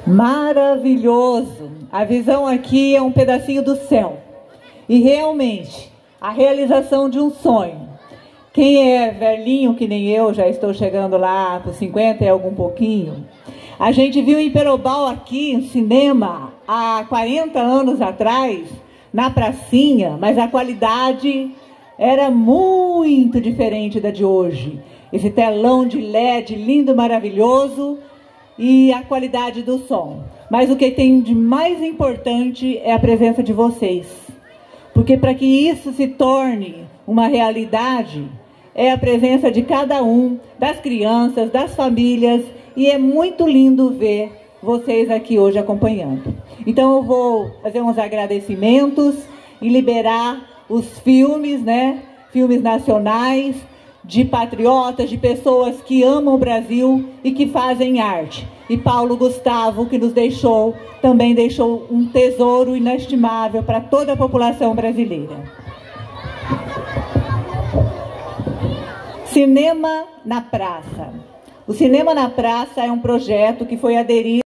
Maravilhoso! A visão aqui é um pedacinho do céu. E realmente, a realização de um sonho. Quem é velhinho, que nem eu, já estou chegando lá para os 50 e algum pouquinho. A gente viu em Perobal aqui, um cinema, há 40 anos atrás, na pracinha, mas a qualidade era muito diferente da de hoje. Esse telão de LED lindo, maravilhoso, e a qualidade do som. Mas o que tem de mais importante é a presença de vocês. Porque para que isso se torne uma realidade, é a presença de cada um, das crianças, das famílias, e é muito lindo ver vocês aqui hoje acompanhando. Então eu vou fazer uns agradecimentos e liberar os filmes, né? Filmes nacionais, de patriotas, de pessoas que amam o Brasil e que fazem arte. E Paulo Gustavo, que nos deixou, também deixou um tesouro inestimável para toda a população brasileira. Cinema na Praça. O Cinema na Praça é um projeto que foi aderido